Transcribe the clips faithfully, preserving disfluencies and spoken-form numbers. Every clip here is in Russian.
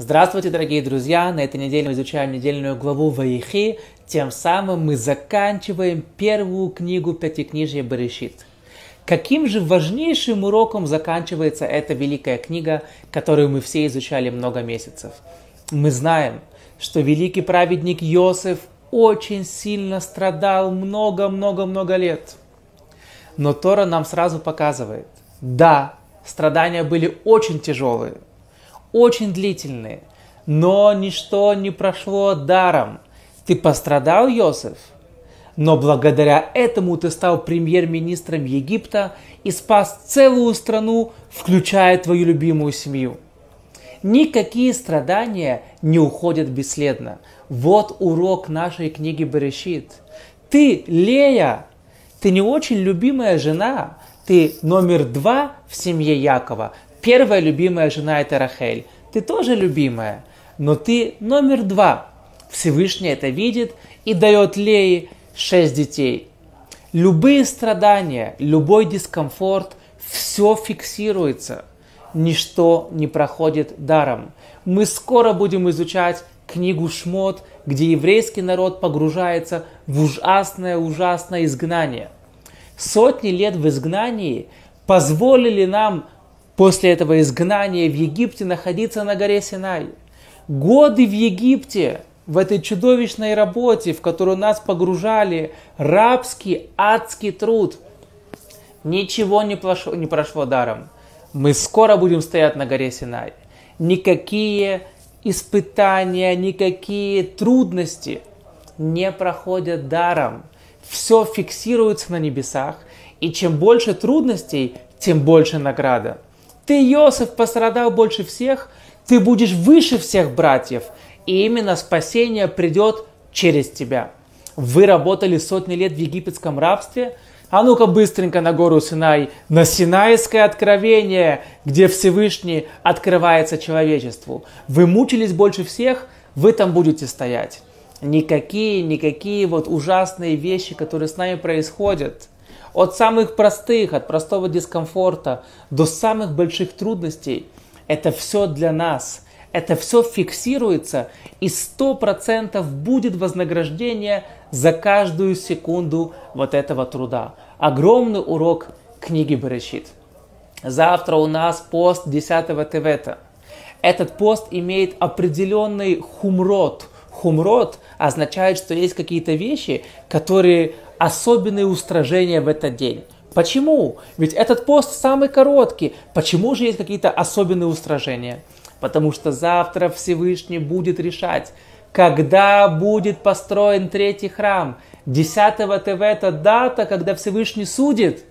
Здравствуйте, дорогие друзья! На этой неделе мы изучаем недельную главу Ваихи, тем самым мы заканчиваем первую книгу Пятикнижия Берешит. Каким же важнейшим уроком заканчивается эта великая книга, которую мы все изучали много месяцев? Мы знаем, что великий праведник Йосеф очень сильно страдал много-много-много лет. Но Тора нам сразу показывает, да, страдания были очень тяжелые, очень длительные, но ничто не прошло даром. Ты пострадал, Йосеф, но благодаря этому ты стал премьер-министром Египта и спас целую страну, включая твою любимую семью. Никакие страдания не уходят бесследно. Вот урок нашей книги Берешит. Ты, Лея, ты не очень любимая жена, ты номер два в семье Якова. Первая любимая жена – это Рахель. Ты тоже любимая, но ты номер два. Всевышний это видит и дает Лее шесть детей. Любые страдания, любой дискомфорт, все фиксируется. Ничто не проходит даром. Мы скоро будем изучать книгу Шмот, где еврейский народ погружается в ужасное-ужасное изгнание. Сотни лет в изгнании позволили нам после этого изгнания в Египте находиться на горе Синай. Годы в Египте, в этой чудовищной работе, в которую нас погружали, рабский, адский труд. Ничего не прошло, не прошло даром. Мы скоро будем стоять на горе Синай. Никакие испытания, никакие трудности не проходят даром. Все фиксируется на небесах, и чем больше трудностей, тем больше награда. Ты, Йосеф, пострадал больше всех, ты будешь выше всех братьев, и именно спасение придет через тебя. Вы работали сотни лет в египетском рабстве, а ну-ка быстренько на гору Синай, на Синайское откровение, где Всевышний открывается человечеству. Вы мучились больше всех, вы там будете стоять. Никакие, никакие вот ужасные вещи, которые с нами происходят, от самых простых, от простого дискомфорта до самых больших трудностей, это все для нас. Это все фиксируется, и сто процентов будет вознаграждение за каждую секунду вот этого труда. Огромный урок книги Берешит. Завтра у нас пост десятого Тевета. Этот пост имеет определенный хумрот. Хумрот означает, что есть какие-то вещи, которые особенные устражения в этот день. Почему? Ведь этот пост самый короткий. Почему же есть какие-то особенные устражения? Потому что завтра Всевышний будет решать, когда будет построен третий храм. десятого Тевета дата, когда Всевышний судит.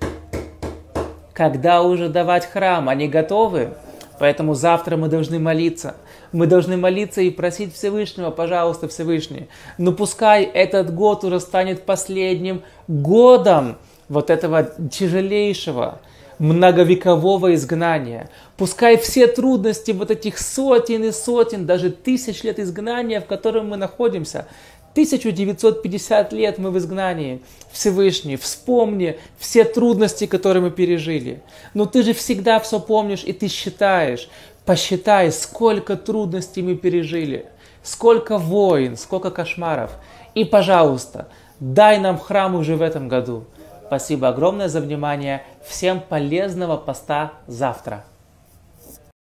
Когда уже давать храм? Они готовы? Поэтому завтра мы должны молиться. Мы должны молиться и просить Всевышнего, пожалуйста, Всевышний. Но пускай этот год уже станет последним годом вот этого тяжелейшего, многовекового изгнания. Пускай все трудности вот этих сотен и сотен, даже тысяч лет изгнания, в котором мы находимся, тысяча девятьсот пятьдесят лет мы в изгнании. Всевышний, вспомни все трудности, которые мы пережили. Но ты же всегда все помнишь, и ты считаешь. Посчитай, сколько трудностей мы пережили, сколько войн, сколько кошмаров. И, пожалуйста, дай нам храм уже в этом году. Спасибо огромное за внимание. Всем полезного поста завтра.